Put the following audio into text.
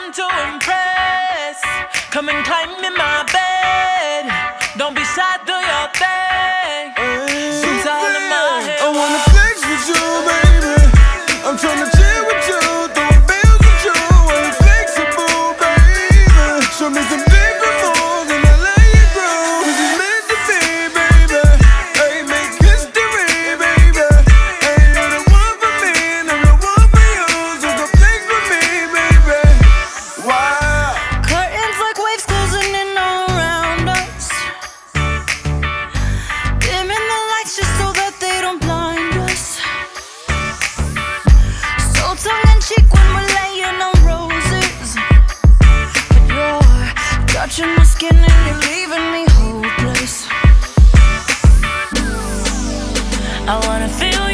one to impress. Come and climb in my bed. Don't be shy, do your thing. It's all in my head. I wanna flex with you, baby. I'm tryna chill with you, throwing bills with you. While you flexible, baby. Show me some different moves and I let you grow. 'Cause it's meant to be, baby. Hey, make history, baby. Hey, you're the one for me and I'm the one for you. So come flex with me, baby. Wow. Curtains like waves closing in around us, dimming the lights just so that they don't blind us. So tongue-in-cheek when we're laying on roses, but you're touching my skin and you're leaving me hopeless. I wanna feel